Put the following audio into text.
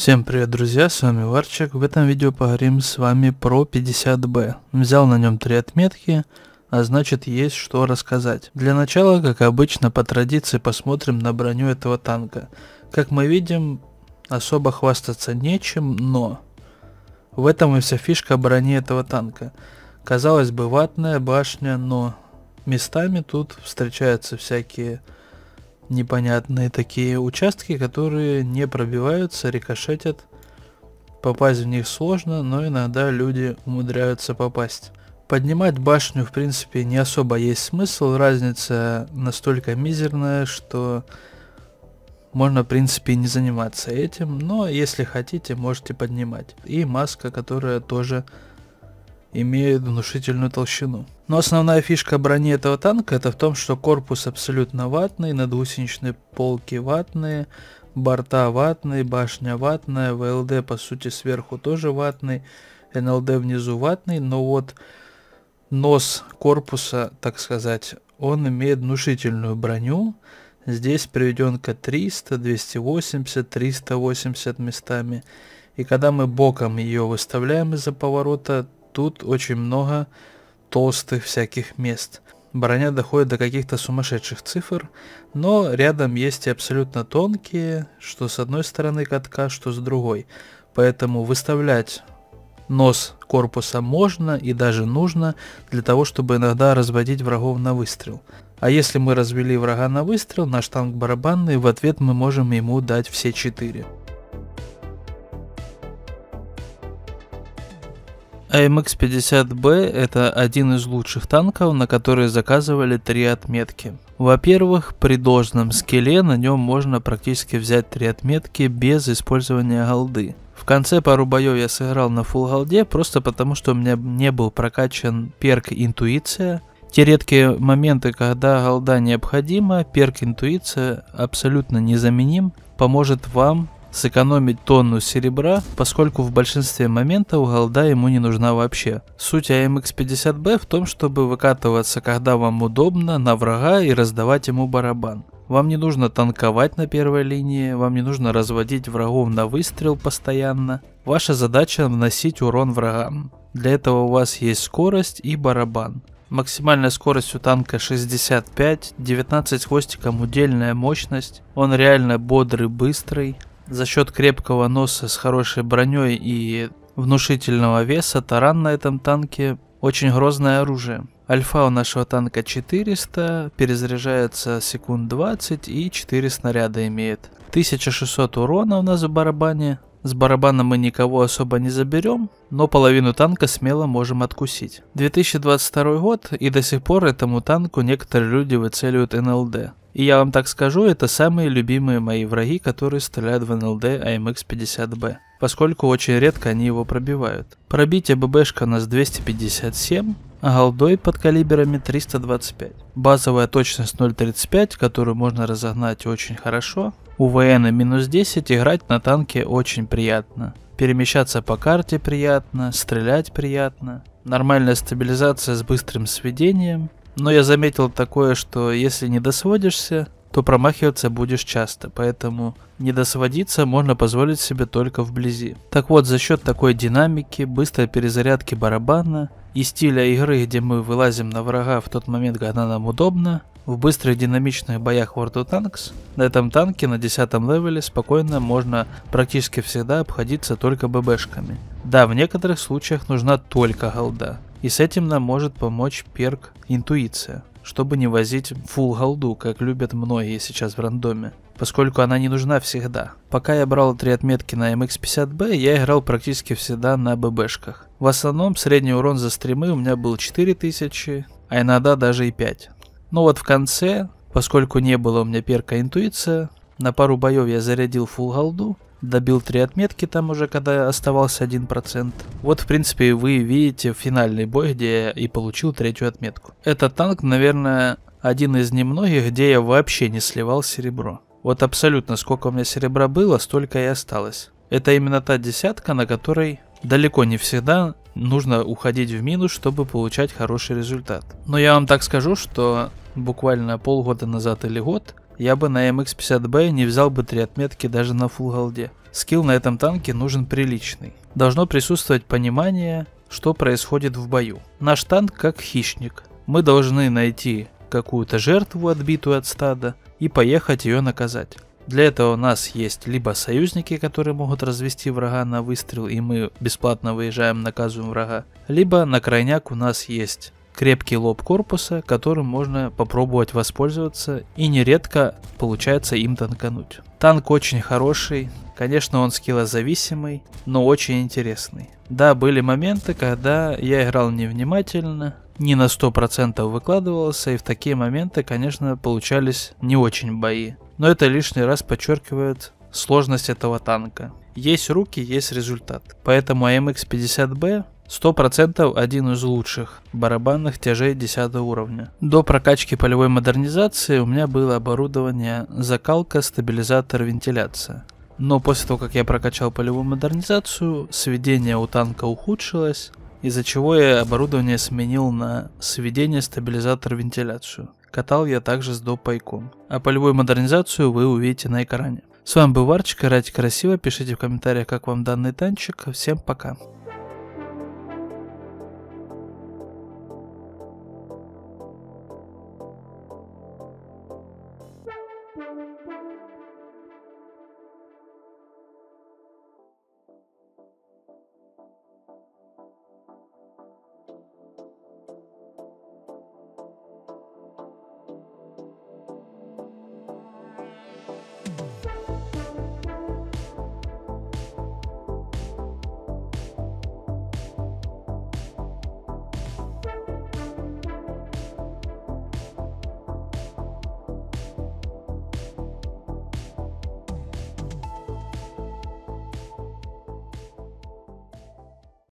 Всем привет, друзья, с вами Варчик. В этом видео поговорим с вами про 50Б. Взял на нем 3 отметки, а значит есть что рассказать. Для начала, как обычно, по традиции посмотрим на броню этого танка. Как мы видим, особо хвастаться нечем, но в этом и вся фишка брони этого танка. Казалось бы, ватная башня, но местами тут встречаются всякие непонятные такие участки, которые не пробиваются, рикошетят. Попасть в них сложно, но иногда люди умудряются попасть. Поднимать башню в принципе не особо есть смысл, разница настолько мизерная, что можно в принципе не заниматься этим, но если хотите, можете поднимать. И маска, которая тоже имеет внушительную толщину. Но основная фишка брони этого танка это в том, что корпус абсолютно ватный, надгусеничные полки ватные, борта ватные, башня ватная, ВЛД по сути сверху тоже ватный, НЛД внизу ватный, но вот нос корпуса, так сказать, он имеет внушительную броню. Здесь приведенка 300, 280, 380 местами. И когда мы боком ее выставляем из-за поворота, тут очень много толстых всяких мест. Броня доходит до каких-то сумасшедших цифр, но рядом есть и абсолютно тонкие, что с одной стороны катка, что с другой. Поэтому выставлять нос корпуса можно и даже нужно для того, чтобы иногда разводить врагов на выстрел. А если мы развели врага на выстрел, наш танк барабанный, в ответ мы можем ему дать все 4. АМХ-50Б это один из лучших танков, на которые заказывали 3 отметки. Во-первых, при должном скилле на нем можно практически взять 3 отметки без использования голды. В конце пару боев я сыграл на фулл голде, просто потому что у меня не был прокачан перк интуиция. Те редкие моменты, когда голда необходима, перк интуиция абсолютно незаменим, поможет вам сэкономить тонну серебра, поскольку в большинстве моментов голда ему не нужна вообще. Суть АМХ-50Б в том, чтобы выкатываться, когда вам удобно, на врага и раздавать ему барабан. Вам не нужно танковать на первой линии, вам не нужно разводить врагов на выстрел постоянно. Ваша задача наносить урон врагам. Для этого у вас есть скорость и барабан. Максимальная скорость у танка 65, 19 хвостиком удельная мощность, он реально бодрый, быстрый. За счет крепкого носа с хорошей броней и внушительного веса таран на этом танке очень грозное оружие. Альфа у нашего танка 400, перезаряжается секунд 20 и 4 снаряда имеет. 1600 урона у нас в барабане. С барабана мы никого особо не заберем, но половину танка смело можем откусить. 2022 год и до сих пор этому танку некоторые люди выцеливают НЛД. И я вам так скажу, это самые любимые мои враги, которые стреляют в НЛД АМХ-50Б, поскольку очень редко они его пробивают. Пробитие ББшка у нас 257, а голдой под калибрами 325. Базовая точность 0.35, которую можно разогнать очень хорошо. УВН минус 10, играть на танке очень приятно. Перемещаться по карте приятно, стрелять приятно. Нормальная стабилизация с быстрым сведением. Но я заметил такое, что если не досводишься, то промахиваться будешь часто, поэтому не досводиться можно позволить себе только вблизи. Так вот, за счет такой динамики, быстрой перезарядки барабана и стиля игры, где мы вылазим на врага в тот момент, когда нам удобно, в быстрых динамичных боях World of Tanks, на этом танке на 10 левеле спокойно можно практически всегда обходиться только ББшками. Да, в некоторых случаях нужна только голда. И с этим нам может помочь перк интуиция, чтобы не возить фулл голду, как любят многие сейчас в рандоме, поскольку она не нужна всегда. Пока я брал 3 отметки на МХ-50Б, я играл практически всегда на ББшках. В основном средний урон за стримы у меня был 4000, а иногда даже и 5. Но вот в конце, поскольку не было у меня перка интуиция, на пару боев я зарядил фулл голду, добил 3 отметки там уже, когда оставался 1%. Вот в принципе вы видите финальный бой, где я и получил 3-ю отметку. Этот танк, наверное, один из немногих, где я вообще не сливал серебро. Вот абсолютно сколько у меня серебра было, столько и осталось. Это именно та десятка, на которой далеко не всегда нужно уходить в минус, чтобы получать хороший результат. Но я вам так скажу, что буквально полгода назад или год я бы на MX-50B не взял бы 3 отметки даже на full голде. Скилл на этом танке нужен приличный. Должно присутствовать понимание, что происходит в бою. Наш танк как хищник. Мы должны найти какую-то жертву, отбитую от стада, и поехать ее наказать. Для этого у нас есть либо союзники, которые могут развести врага на выстрел, и мы бесплатно выезжаем, наказываем врага, либо на крайняк у нас есть крепкий лоб корпуса, которым можно попробовать воспользоваться, и нередко получается им танкануть. Танк очень хороший, конечно он скиллозависимый, но очень интересный. Да, были моменты, когда я играл невнимательно, не на 100% выкладывался, и в такие моменты, конечно, получались не очень бои. Но это лишний раз подчеркивает сложность этого танка. Есть руки, есть результат. Поэтому AMX-50B 100% один из лучших барабанных тяжей 10 уровня. До прокачки полевой модернизации у меня было оборудование закалка, стабилизатор, вентиляция. Но после того, как я прокачал полевую модернизацию, сведение у танка ухудшилось, из-за чего я оборудование сменил на сведение, стабилизатор, вентиляцию. Катал я также с допайком. А полевую модернизацию вы увидите на экране. С вами был Варчик, играйте красиво, пишите в комментариях, как вам данный танчик. Всем пока.